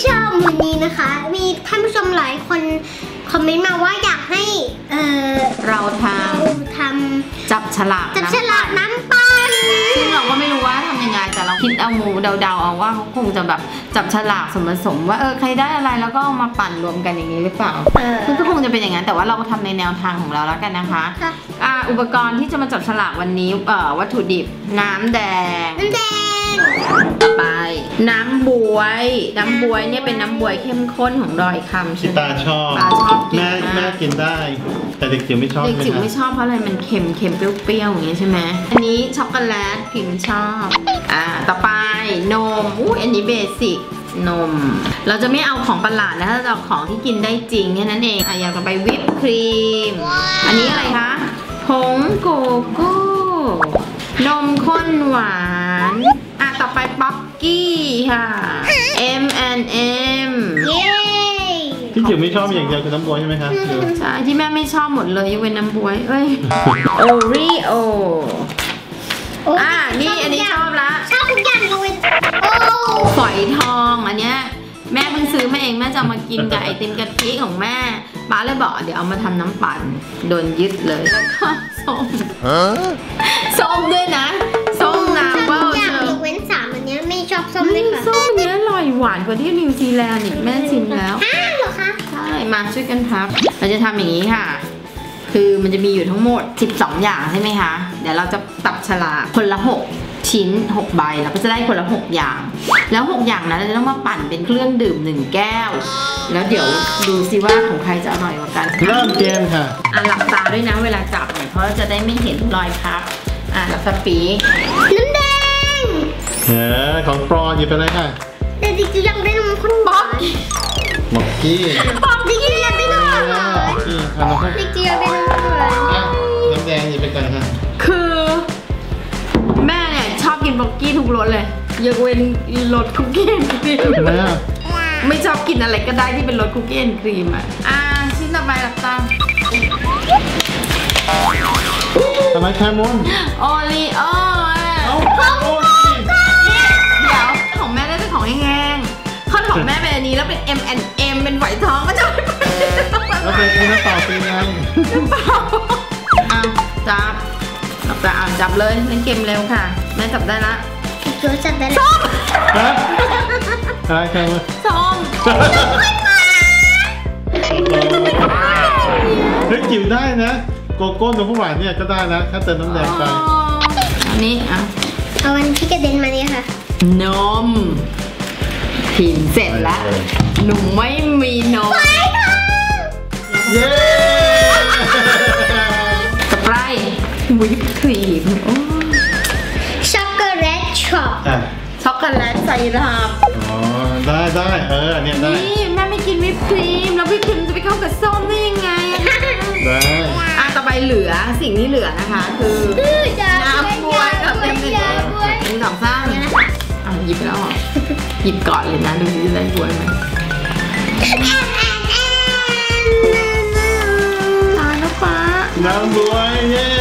ชอบวันนี้นะคะมีท่านผู้ชมหลายคนคอมเมนต์มาว่าอยากให้เราทำจับฉลากน้ำปั่นซึ่งเราก็ไม่รู้ว่าทำยังไงแต่เราคิดเอาเดาเอาว่าเขาคงจะแบบจับฉลากส่วนผสมว่าใครได้อะไรแล้วก็เอามาปั่นรวมกันอย่างนี้หรือเปล่าซึ่งก็คงจะเป็นอย่างนั้นแต่ว่าเราก็ทำในแนวทางของเราแล้วกันนะคะอุปกรณ์ที่จะมาจับฉลากวันนี้วัตถุดิบน้ำแดงต่อไปน้ำบวยเนี่ยเป็นน้ำบวยเข้มข้นของดอยคำชิตาชอบแม่กินได้แต่เด็กจิ๋วไม่ชอบเด็กจิ๋วไม่ชอบเพราะอะไรมันเค็มเปรี้ยวอย่างงี้ใช่ไหมอันนี้ช็อกโกแลตพิมชอบต่อไปนมอันนี้เบสิกนมเราจะไม่เอาของประหลาดนะถ้าเราเอาของที่กินได้จริงแค่นั้นเองอยากจะไปวิปครีมอันนี้อะไรคะผงโกโก้นมข้นหวานต่อไปป๊อกกี้ค่ะ M&M ที่จิ๋วไม่ชอบอย่างเดียวคือน้ำบวยใช่ไหมคะใช่ที่แม่ไม่ชอบหมดเลยยกเว้นน้ำบวยโอรีโอนี่อันนี้ชอบละชอบทุกอย่างเลยฝอยทองอันเนี้ยแม่เพิ่งซื้อมาเองแม่จะมากินกับไอติมกะทิของแม่ป้าเลยบอกเดี๋ยวเอามาทำน้ำปั่นโดนยึดเลยแล้วก็ส้มด้วยนะส้มน้ำว่ายกเว้น3อันนี้ไม่ชอบส้มเลยค่ะส้มอันนี้อร่อยหวานกว่าที่นิวซีแลนด์อีกแม่ชิมแล้วเหรอคะใช่มาช่วยกันพับเราจะทำอย่างนี้ค่ะคือมันจะมีอยู่ทั้งหมด12อย่างใช่ไหมคะเดี๋ยวเราจะตัดฉลากคนละ6ชิ้น6ใบเราก็จะได้คนละ6อย่างแล้ว6อย่างนั้นเราจะต้องมาปั่นเป็นเครื่องดื่ม1แก้วแล้วเดี๋ยวดูซิว่าของใครจะอร่อยกว่ากันเริ่มเกมค่ะหลับตาด้วยนะเวลาจับเพราะจะได้ไม่เห็นรอยพับหลับตาปีน้ำแดงของปลอหยิบไปเลยค่ะแต่จริงๆยังได้นมข้นบ๊อกกี้จริงๆยังได้นมหวานจริงๆยังได้นมหวานน้ำแดงหยิบไปกันค่ะคือแม่เนี่ยชอบกินบ๊อกกี้ทุกรสเลยยกเว้นรสคุกกี้ครีมไม่ชอบกินอะไรก็ได้ที่เป็นรสคุกกี้ครีมชิ้นต่อไปหลับตาทำไมแคมุนโอรีโอเดี๋ยวของแม่ได้เป็นของแห้งๆข้อของแม่เป็นอันนี้แล้วเป็น M&M เป็นไหวท้องก็จะไม่แล้วเป็นน้ำเปล่าเป็นไงน้ำเปล่าจับหลับตาจับเลยเล่นเกมเร็วค่ะแม่จับได้ละจับได้ส้มอะไรแคมุนส้มเฮ้ยจิ๋วได้นะโกโก้นมข้นหวานเนี่ยก็ได้นะถ้าเติมน้ำแดงไปอันนี้เอาวันที่กระเด็นมาเนี่ยค่ะนมพิมเสร็จแล้วหนูไม่มีนมเย้ต่อไปวิปครีมช็อกโกแลตช็อปช็อกโกแลตไซรัปได้อันนี้ได้นี่แม่ไม่กินวิปครีมแล้ววิปครีมจะไปเข้ากับส้มได้ยังไงได้ต่อไปเหลือสิ่งที่เหลือนะคะคือน้ำบวยกับเป็น1 2 3หยิบไปแล้วหยิบก่อนเลยนะดูสิจะได้บวยไหมแล้วฟ้าน้ำบวยเย้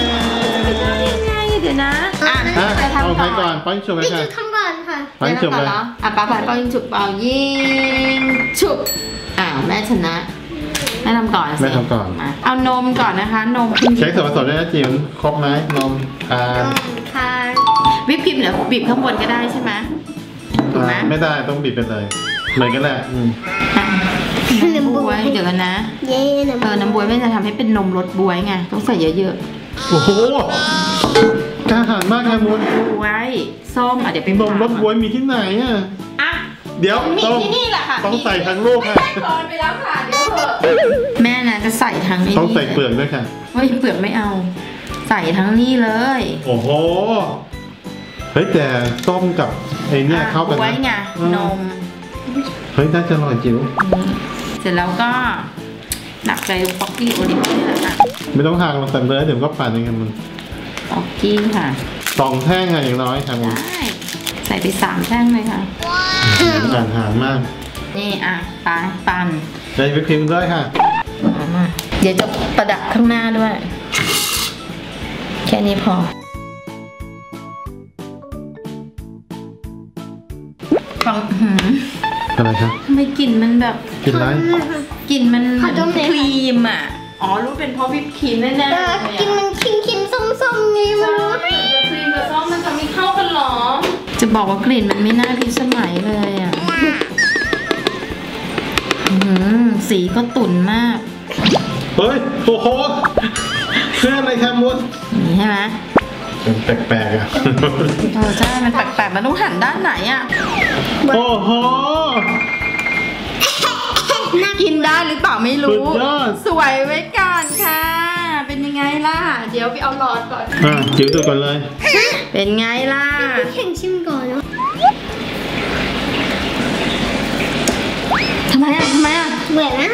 เดี๋ยวนะจะทำก่อนป้อนฉุบไปค่ะทำก่อนค่ะป้อนฉุบเลยป้าป้อนฉุบเอายิงฉุบแม่ชนะแม่ทำก่อนสิแม่ทำก่อนเอานมก่อนนะคะนมเช็คส่วนผสมด้วยนะจิ๋วครบไหมนมทานวิปครีมเดี๋ยวบีบข้างบนก็ได้ใช่ไหมถูกไหมไม่ได้ต้องบีบไปเลยเหมือนกันแหละน้ำบวยเดี๋ยวกันนะน้ำบวยไม่จะทำให้เป็นนมรสบวยไงต้องใส่เยอะๆโอ้โหกล้าหาญมากแคมุนบวยส้มเดี๋ยวเป็นนมรสบวยมีที่ไหนเดี๋ยวมีที่นี่แหละค่ะต้องใส่ทั้งลูกค่ะตอนไปแล้วค่ะเดี๋ยวแม่นะจะใส่ทั้งนี้ต้องใส่เปลือกด้วยค่ะเฮ้ยเปลือกไม่เอาใส่ทั้งนี้เลยโอ้โหเฮ้ยแต่ส้มกับไอ้เนี่ยเข้ากันไว้ไงนมเฮ้ยน่าจะอร่อยจิ๋วเสร็จแล้วก็หนักใจป๊อกกี้โอริโอ้นี่แหละค่ะไม่ต้องห่างเราใส่เลยเดี๋ยวก็ปั่นเองกันมึงป๊อกกี้ค่ะ 2 แท่งค่ะอย่างน้อยค่ะมึงใส่ไป3 แท่งเลยค่ะหารมากนี่ปั่นใส่วิปครีมด้วยค่ะเดี๋ยวจะประดับข้างหน้าด้วยแค่นี้พออะไรครับทำไมกลิ่นมันแบบกินไรกลิ่นมันเหมือนขอดมหน่อยครีมอ่ะอ๋อรู้เป็นเพราะวิปครีมแน่ๆเลยกินมันคิมส้มๆไงมันรู้ครีมกับซอสมันจะไม่เข้ากันหรอ จะบอกว่ากลิ่นมันไม่น่าพิสมัยเลยอ่ะสีก็ตุ่นมากเฮ้ยโอ้โหเพื่อนอะไรครับมุดนี่ใช่ไหมเป็นแปลกๆอ่ะใช่ มันแปลกๆ มันต้องหันด้านไหนอ่ะโอ้โหกินได้หรือเปล่าไม่สุรู้ดยอดสวยไว้ก่อนค่ะ เป็นยังไงล่ะ เดี๋ยวไปเอาหลอดก่อนจิ๋วดูก่อนเลยเป็นไงล่ะแข่งชิมก่อนเนาะทำไมอ่ะเหมือนนะ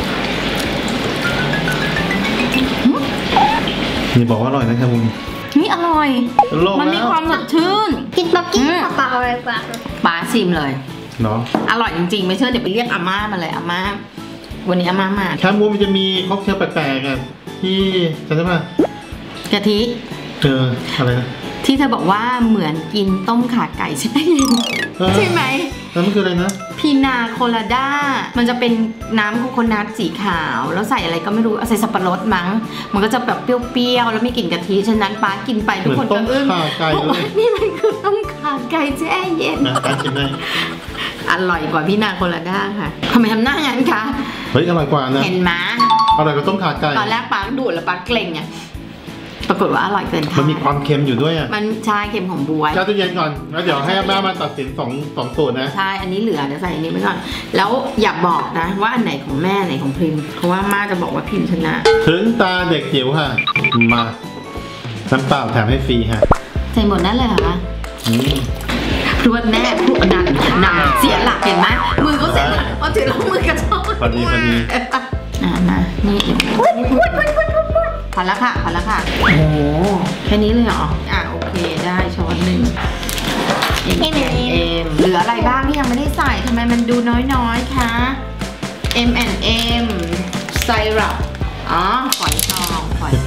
นี่บอกว่าอร่อยนะครับมุมนี่อร่อยโลกมันมีแล้วความสดชื่นกินป๊อกกี้เปล่าๆอะไรเปล่าป๋าชิมเลยเนาะอร่อยจริงๆ ไม่เชื่อเดี๋ยวไปเรียกอาม่ามาเลยอาม่า วันนี้อาม่ามาแคมมุมมันจะมีค็อกเทลแปลกๆอ่ะที่จำได้ป่ะกะทิอะไรนะที่เธอบอกว่าเหมือนกินต้มข่าไก่ใช่ไหม ใช่ไหมแล้วมันคืออะไรนะพีนาโคลาด้า มันจะเป็นน้ำโคโคนัทสีขาว แล้วใส่อะไรก็ไม่รู้ใส่สับปะรดมั้ง มันก็จะแบบเปรี้ยวๆ แล้วมีกลิ่นกะทิ ฉะนั้นป้ากินไปทุกคนก็อึ้งเหมือนต้มข่าไก่เลยบอกว่านี่มันคือต้มข่าไก่แช่เย็นการชิมได้อร่อยกว่าพีนาโคลาด้าค่ะทำไมทำหน้างั้นคะเฮ้ยอร่อยกว่านะเห็นไหมอร่อยกว่าต้มข่าไก่ตอนแรกป้าดูดแล้วป้าเกรงไงปรากฏว่าอร่อยเกินคาดมันมีความเค็มอยู่ด้วยอ่ะมันใช่เค็มของบวยเจ้าตู้เย็นก่อนแล้วเดี๋ยวให้แม่มาตัดสินสองสูตรนะใช่ อันนี้เหลือเดี๋ยวใส่อันนี้ไปก่อน แล้วอย่าบอกนะว่าอันไหนของแม่อันไหนของพิมพ์ เพราะว่าม่าจะบอกว่าพิมพ์ชนะถึงตาเด็กจิ๋วค่ะ มาน้ำเปล่าแถมให้ฟรีค่ะใส่หมดนั่นเลยเหรอคะอืมรวดแน่พวกนันเสียหลักเห็นไหมมือเขาเสียหลักเอาถือแล้วมือกระชอกพอดีมานี่พอแล้วค่ะพอแล้วค่ะ โอ้โหแค่นี้เลยเหรอ โอเคได้ช้อนหนึ่งเอ็มเหลืออะไรบ้างที่ยังไม่ได้ใส่ทำไมมันดูน้อยๆคะ M&M ไซรัปฝอยทอง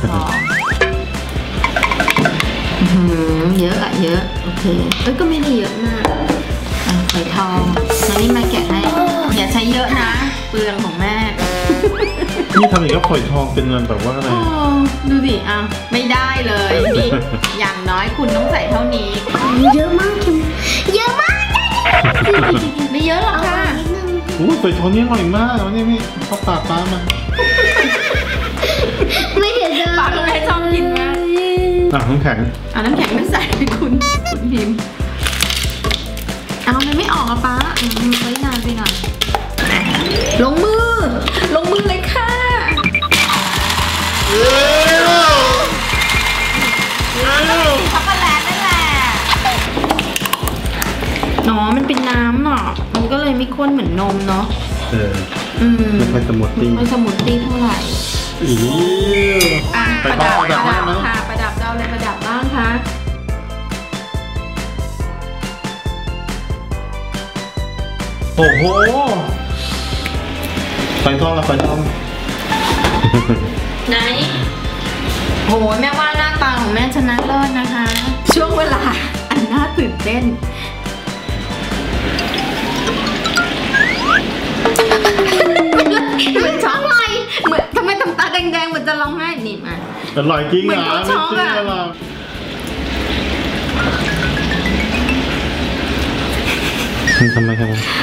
เยอะเยอะโอเคก็ไม่ได้เยอะมากฝอยทองแล้วนี่มาแกะให้อย่าใช้เยอะนะเปลืองของแม่นี่ทำอย่างกับฝอยทองเป็นเงินแบบว่าอะไรดูสิไม่ได้เลยนี่อย่างน้อยคุณต้องใส่เท่านี้เยอะมากคิมเยอะมากไม่เยอะหรอกค่ะนิดนึงอู้ฝอยทองนี่อร่อยมากวันนี้นี่เข้าปากป้ามาไม่เห็นเลยป้าก็ไม่ชอบกินมากน้ำแข็งเอาน้ำแข็งไม่ใส่คุณพิมพ์มันไม่ออกป้าไว้นานไปหน่อยลงมือเลยค่ะช็อกโกแลตนั่นแหละมันเป็นน้ำเนาะมันก็เลยไม่ข้นเหมือนนมเนาะไม่ค่อยสมูทตี้ไม่สมูทตี้เท่าไหร่ ประดับค่ะประดับเราเลยประดับบ้างคะโอ้โหฝอยทองฝอยทองไหนโหแม่ว่าหน้าตาของแม่ชนะเลิศนะคะ ช่วงเวลาอันน่าตื่นเต้นเหมือนช็อกเลยเหมือนทำไมทำตาแดงๆเหมือนจะร้องไห้นี่มาอร่อยจริงเหมือนนะเขาช็อกอะทำไมครับ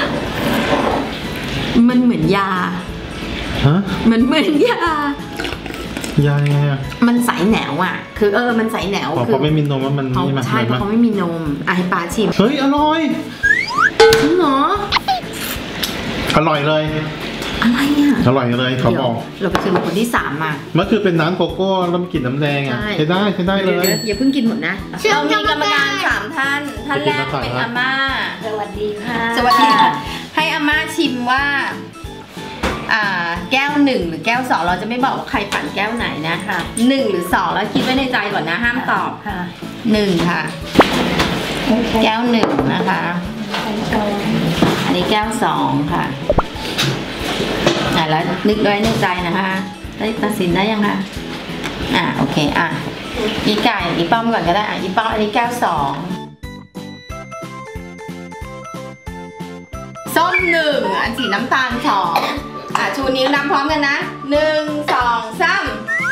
มันเหมือนยาฮะมันเหมือนยายาไงอ่ะมันใสแหนวอ่ะ คือมันใสแหนวพอไม่มีนมว่ามันนี่มาใช่เพราะเขาไม่มีนมให้ปลาชิมเฮ้ยอร่อยจริงเหรออร่อยเลยอะไรอ่ะอร่อยเลยเขาบอกเราไปชิมคนที่3มามันคือเป็นน้ำโกโก้แล้วมันกลิ่นน้ำแดงอ่ะใช้ได้เลยอย่าเพิ่งกินหมดนะเรามีกรรมการ3ท่านท่านแรกเป็นอาม่าสวัสดีค่ะสวัสดีค่ะให้อาม่าชิมว่าแก้ว1หรือแก้ว2เราจะไม่บอกว่าใครปั่นแก้วไหนนะคะ1หรือ2แล้วคิดไว้ในใจก่อนนะห้ามตอบค่ะ1ค่ะแก้ว1นะคะอันนี้แก้ว2ค่ะแล้วนึกไว้ในใจนะคะได้ตัดสินได้ยังคะโอเคอีไก่อีป้อมก่อนก็ได้อีป้อมอันนี้แก้ว2 ส้ม1อันสีน้ำตาล2ชูนิ้วนำพร้อมกันนะ1 2 3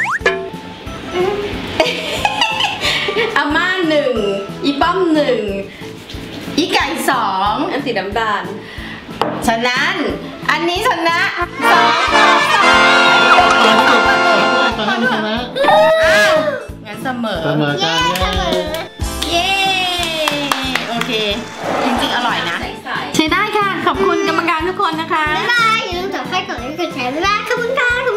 อาม่า1อีป้อม1อีไก่2อันสีน้ำตาลฉะนั้นอันนี้ชนะตอนนั้นชนะงั้นเสมอเสมอกันเย้ โอเค จริงๆ อร่อยนะ ใช้ได้ค่ะ ขอบคุณกรรมการทุกคนนะคะบ๊ายบายอย่าลืมกดไลค์กดแชร์บ๊ายบายขอบคุณค่ะ